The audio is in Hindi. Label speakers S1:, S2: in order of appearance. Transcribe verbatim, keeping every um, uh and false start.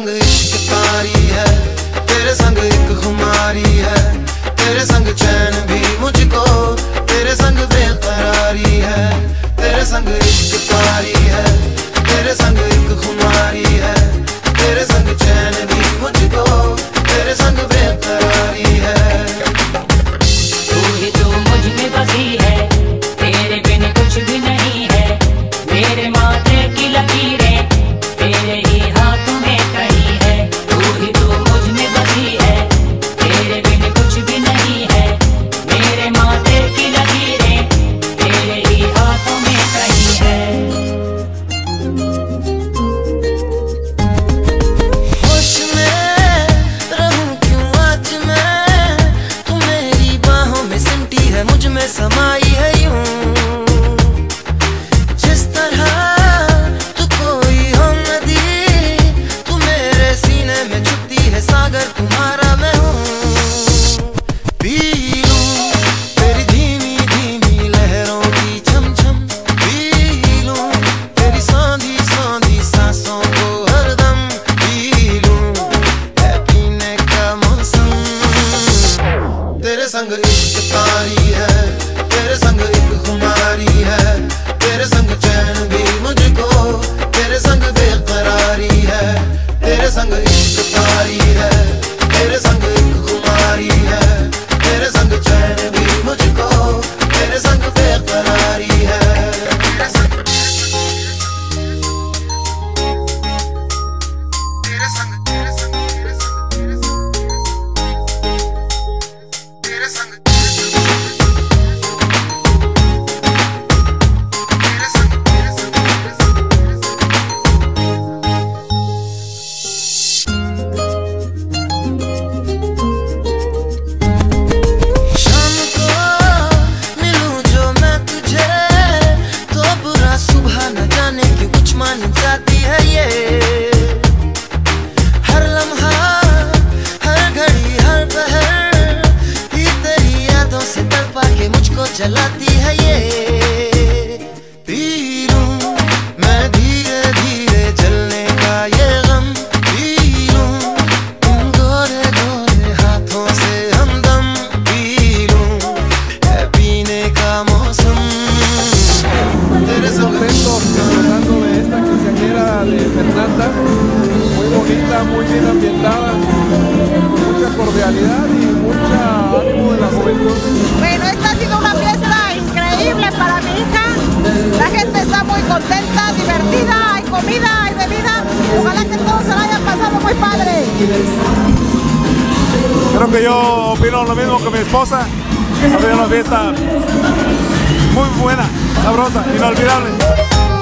S1: संग इश्क तारी है, तेरे संग एक खुमारी है, तेरे संग चैन भी मुझको, तेरे संग बेकरारी है। तेरे संग इश्क तारी है, तेरे संग एक खुमारी है, तेरे संग चैन भी मुझको, तेरे संग बेकरारी है।
S2: तू ही तो मुझ में बसी है, तेरे बिन कुछ भी नहीं है। मेरे माथे की लकीरें तेरे ही हाथों में कहीं है। तू ही तो मुझ में बसी है, तेरे बिन कुछ भी नहीं है। मेरे माथे की लकीरें तेरे ही हाथों में कहीं है।
S1: होश में रहूं क्यों आज मैं, तू मेरी बाहों में सिमटी है, मुझ में समाई है यूं। जिस तरह तू कोई हो नदी, तू मेरे सीने में छुपती है, सागर तुम्हारा मैं हूँ। पी लूं तेरी धीमी धीमी लहरों की छम छम, पी लूं तेरी सौंधी सौंधी सांसों को हरदम, पी लूं है पीने का मौसम। तेरे संग इश्क तारी है, तेरे संग एक खुमारी है, तेरे संग चैन भी मुझको, तेरे संग बेकरारी है। तेरे संग इश्क तारी है, तेरे संग एक खुमारी है, तेरे संग चैन भी मुझको, तेरे संग बेकरारी है। तेरे संग तेरे संग तेरे संग तेरे संग तेरे संग तेरे संग शाम को मिलूं जो मैं तुझे, तो बुरा सुबह न जाने क्यों कुछ मान जाती है ये। हर लम्हा हर घड़ी हर पहर ही तेरी यादों से तड़पा के मुझको जलाती है ये। पी लूं मैं धीरे धीरे जलने का ये गम, पी लूं इन गोरे गोरे हाथों से हमदम, पी लूं है पीने का मौसम। तेरे संग
S3: Tratando de esta quinceañera de Fernanda, muy bonita, muy bien ambientada, con mucha cordialidad y mucha ánimo de la juventud.
S4: Bueno, esta ha sido una fiesta increíble para mi hija. La gente está muy contenta, divertida, hay comida, hay bebida. Ojalá que todos se la hayan pasado muy padre.
S3: Creo que yo opino lo mismo que mi esposa. Ha sido una fiesta muy buena, sabrosa, inolvidable.